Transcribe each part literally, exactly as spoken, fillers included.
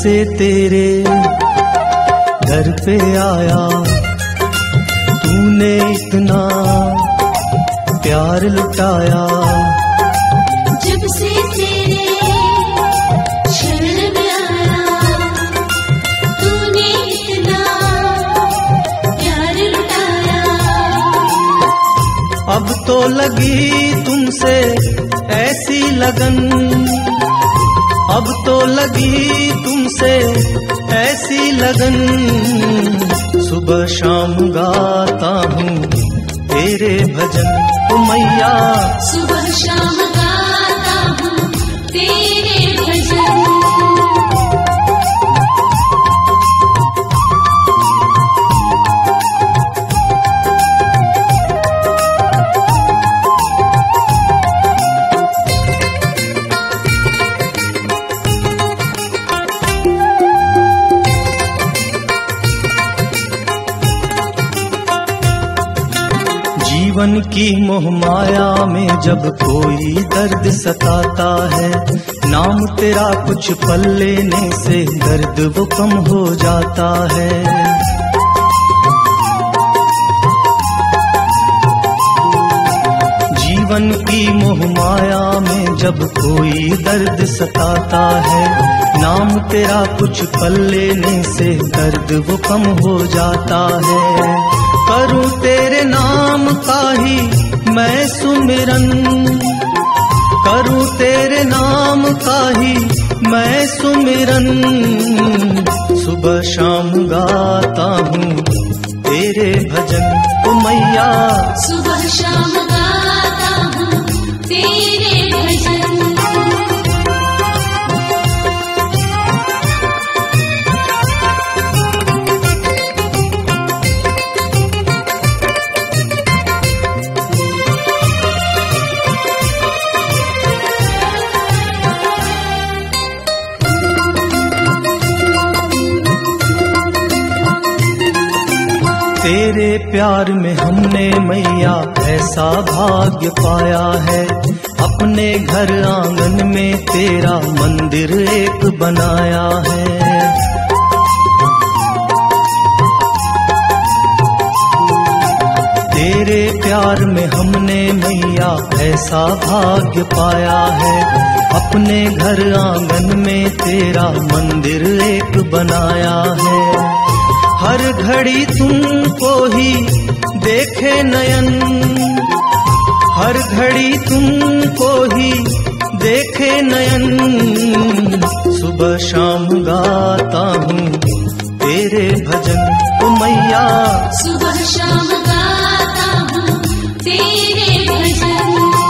से तेरे घर पे आया, तूने इतना प्यार लुटाया। जब से तेरे शरण में आया, तूने इतना प्यार लुटाया। अब तो लगी तुमसे ऐसी लगन, अब तो लगी तुमसे ऐसी लगन, सुबह शाम गाता हूँ तेरे भजन ओ मैया। सुबह शाम गाता हूँ तेरे भजन। जीवन की मोह माया में जब कोई दर्द सताता है, नाम तेरा कुछ पल लेने से दर्द वो कम हो जाता है। जीवन की मोह माया में जब कोई दर्द सताता है, नाम तेरा कुछ पल लेने से दर्द वो कम हो जाता है। करूं तेरे नाम का ही मैं सुमिरन, करूं तेरे नाम का ही मैं सुमिरन, सुबह शाम गाता हूँ तेरे भजन ओ मैया। सुबह शाम गाता हूँ तेरे भजन। तेरे प्यार में हमने मैया ऐसा भाग्य पाया है, अपने घर आंगन में तेरा मंदिर एक बनाया है। तेरे प्यार में हमने मैया ऐसा भाग्य पाया है, अपने घर आंगन में तेरा मंदिर एक बनाया है। हर घड़ी तुमको ही देखे नयन, हर घड़ी तुमको ही देखे नयन, सुबह शाम गाता हूँ तेरे भजन ओ मैया। सुबह शाम गाता हूँ तेरे भजन।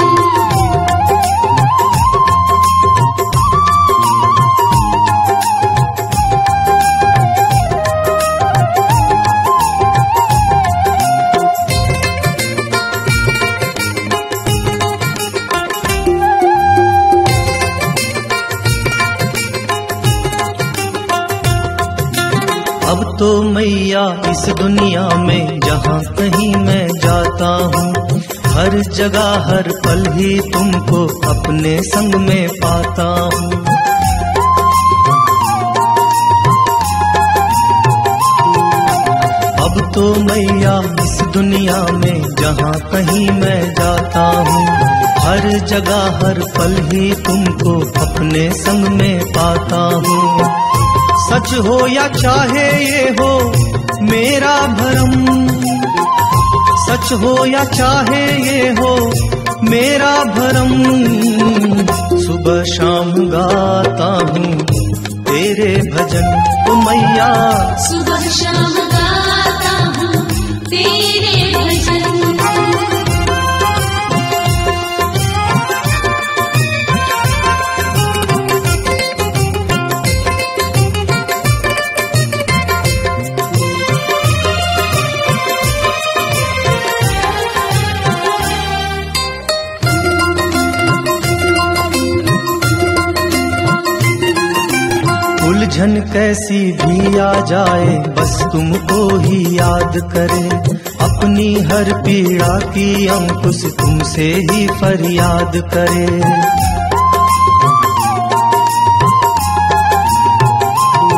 अब तो मैया इस दुनिया में जहाँ कहीं मैं जाता हूँ, हर जगह हर पल ही तुमको अपने संग में पाता हूँ। अब तो मैया इस दुनिया में जहाँ कहीं मैं जाता हूँ, हर जगह हर पल ही तुमको अपने संग में पाता हूँ। सच हो या चाहे ये हो मेरा भरम, सच हो या चाहे ये हो मेरा भरम, सुबह शाम गाता हूँ तेरे भजन ओ मैया। सुबह शाम गाता हूँ तेरे भजन। उलझन कैसी भी आ जाए बस तुमको ही याद करे, अपनी हर पीड़ा की अंकुश तुमसे ही फरियाद करे।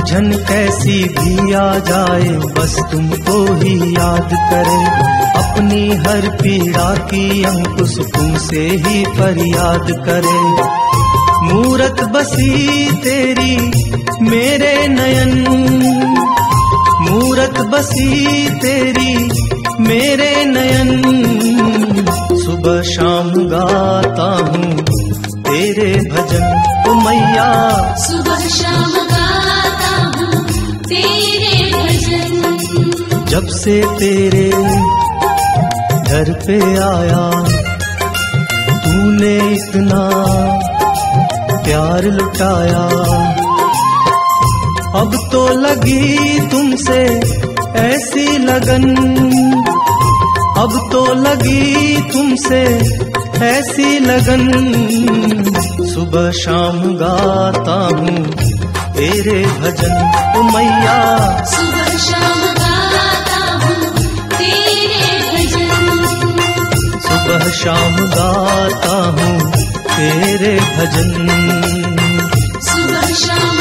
उलझन कैसी भी आ जाए बस तुमको ही याद करे, अपनी हर पीड़ा की अंकुश तुमसे ही फरियाद करे। मूरत बसी तेरी मेरे नयन, मूरत बसी तेरी मेरे नयन, सुबह शाम गाता हूँ तेरे भजन ओ मैया, सुबह शाम गाता हूँ तेरे भजन। जब से तेरे घर पे आया तूने इतना प्यार लुटाया, अब तो लगी तुमसे ऐसी लगन, अब तो लगी तुमसे ऐसी लगन, सुबह शाम गाता हूँ तेरे भजन ओ मैया, सुबह शाम गाता हूँ तेरे भजन। सुबह शाम गाता हूँ तेरे भजन। सुबह शाम